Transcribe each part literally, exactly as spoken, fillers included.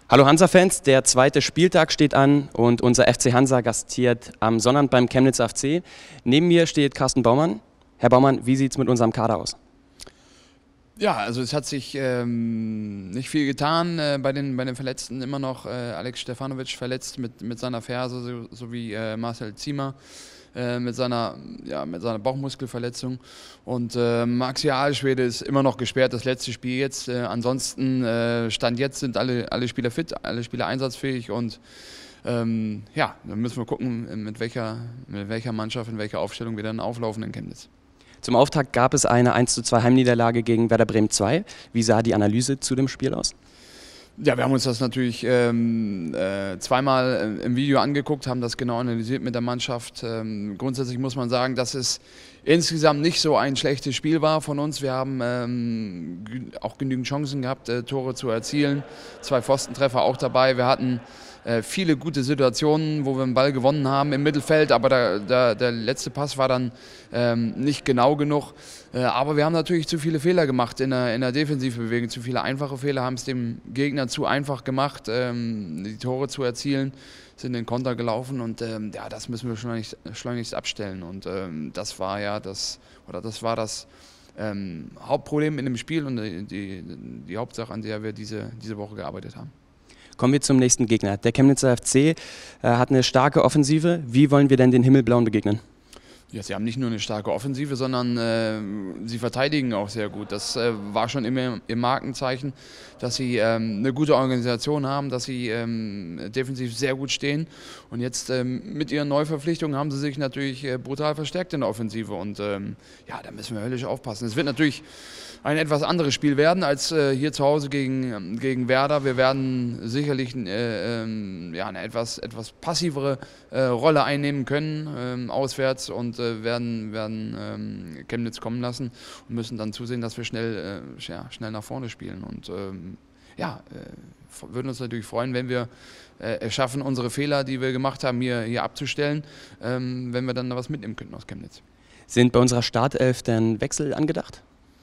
Hallo Hansa-Fans, der zweite Spieltag steht an und unser F C Hansa gastiert am Sonnabend beim Chemnitzer F C. Neben mir steht Carsten Baumann. Herr Baumann, wie sieht es mit unserem Kader aus? Ja, also es hat sich ähm, nicht viel getan äh, bei, den, bei den Verletzten. Immer noch äh, Alex Stefanovic verletzt mit, mit seiner Ferse sowie so äh, Marcel Ziemer äh, mit, seiner, ja, mit seiner Bauchmuskelverletzung. Und äh, Maxi Aalschwede ist immer noch gesperrt, das letzte Spiel jetzt. Äh, ansonsten, äh, Stand jetzt sind alle, alle Spieler fit, alle Spieler einsatzfähig. Und ähm, ja, dann müssen wir gucken, mit welcher, mit welcher Mannschaft, in welcher Aufstellung wir dann auflaufen in Chemnitz. Zum Auftakt gab es eine eins zu zwei Heimniederlage gegen Werder Bremen zwei. Wie sah die Analyse zu dem Spiel aus? Ja, wir haben uns das natürlich ähm, äh, zweimal im Video angeguckt, haben das genau analysiert mit der Mannschaft. Ähm, grundsätzlich muss man sagen, dass es insgesamt nicht so ein schlechtes Spiel war von uns. Wir haben ähm, auch genügend Chancen gehabt, äh, Tore zu erzielen. Zwei Pfostentreffer auch dabei. Wir hatten äh, viele gute Situationen, wo wir den Ball gewonnen haben im Mittelfeld, aber der, der, der letzte Pass war dann ähm, nicht genau genug. Äh, aber wir haben natürlich zu viele Fehler gemacht in der, in der Defensivbewegung, zu viele einfache Fehler, haben es dem Gegner zu einfach gemacht, ähm, die Tore zu erzielen, sind in den Konter gelaufen und ähm, ja, das müssen wir schleunigst, schleunigst abstellen. Und ähm, das war ja das, oder das war das ähm, Hauptproblem in dem Spiel und die, die, die Hauptsache, an der wir diese, diese Woche gearbeitet haben. Kommen wir zum nächsten Gegner. Der Chemnitzer F C äh, hat eine starke Offensive. Wie wollen wir denn den Himmelblauen begegnen? Ja, sie haben nicht nur eine starke Offensive, sondern äh, sie verteidigen auch sehr gut. Das äh, war schon immer ihr Markenzeichen, dass sie ähm, eine gute Organisation haben, dass sie ähm, defensiv sehr gut stehen. Und jetzt ähm, mit ihren Neuverpflichtungen haben sie sich natürlich äh, brutal verstärkt in der Offensive. Und ähm, ja, da müssen wir höllisch aufpassen. Es wird natürlich ein etwas anderes Spiel werden als äh, hier zu Hause gegen, gegen Werder. Wir werden sicherlich äh, äh, ja, eine etwas, etwas passivere äh, Rolle einnehmen können, äh, auswärts, und äh, werden, werden äh, Chemnitz kommen lassen und müssen dann zusehen, dass wir schnell, äh, ja, schnell nach vorne spielen. Und ähm, ja, äh, würden uns natürlich freuen, wenn wir äh, es schaffen, unsere Fehler, die wir gemacht haben, hier, hier abzustellen, ähm, wenn wir dann was mitnehmen könnten aus Chemnitz. Sind bei unserer Startelf denn Wechsel angedacht?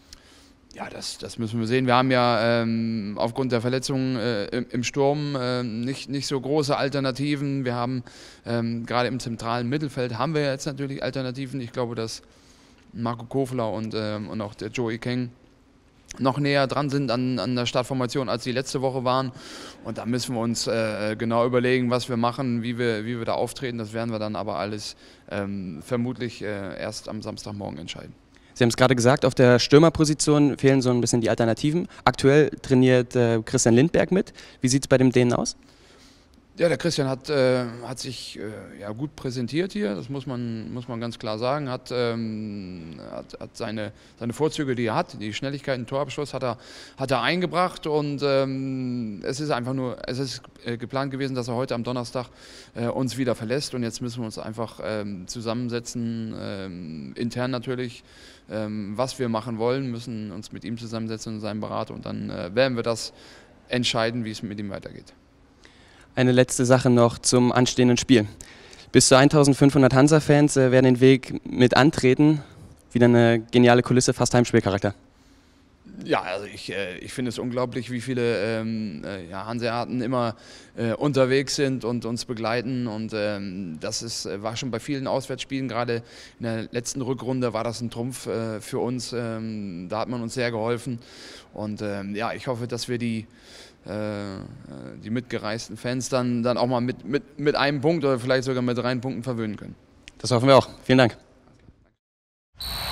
Ja, das, das müssen wir sehen. Wir haben ja ähm, aufgrund der Verletzungen äh, im, im Sturm äh, nicht, nicht so große Alternativen. Wir haben ähm, gerade im zentralen Mittelfeld haben wir jetzt natürlich Alternativen. Ich glaube, dass Marco Kofler und, ähm, und auch der Joey Keng noch näher dran sind an, an der Startformation, als die letzte Woche waren. Und da müssen wir uns äh, genau überlegen, was wir machen, wie wir, wie wir da auftreten. Das werden wir dann aber alles ähm, vermutlich äh, erst am Samstagmorgen entscheiden. Sie haben es gerade gesagt, auf der Stürmerposition fehlen so ein bisschen die Alternativen. Aktuell trainiert äh, Christian Lindberg mit. Wie sieht es bei dem Dänen aus? Ja, der Christian hat, äh, hat sich äh, ja, gut präsentiert hier, das muss man, muss man ganz klar sagen. Hat, ähm, hat, hat seine, seine Vorzüge, die er hat, die Schnelligkeit, den Torabschluss hat er, hat er eingebracht. Und ähm, es ist einfach nur, es ist äh, geplant gewesen, dass er heute am Donnerstag äh, uns wieder verlässt. Und jetzt müssen wir uns einfach ähm, zusammensetzen, ähm, intern natürlich, ähm, was wir machen wollen, müssen uns mit ihm zusammensetzen und seinem Berater. Und dann äh, werden wir das entscheiden, wie es mit ihm weitergeht. Eine letzte Sache noch zum anstehenden Spiel. Bis zu eintausendfünfhundert Hansa-Fans äh, werden den Weg mit antreten. Wieder eine geniale Kulisse, fast Heimspielcharakter. Ja, also ich, äh, ich finde es unglaublich, wie viele ähm, äh, ja, Hanseaten immer äh, unterwegs sind und uns begleiten. Und ähm, das ist, war schon bei vielen Auswärtsspielen, gerade in der letzten Rückrunde war das ein Trumpf äh, für uns. Ähm, da hat man uns sehr geholfen. Und ähm, ja, ich hoffe, dass wir die die mitgereisten Fans dann, dann auch mal mit, mit, mit einem Punkt oder vielleicht sogar mit drei Punkten verwöhnen können. Das hoffen wir auch. Vielen Dank.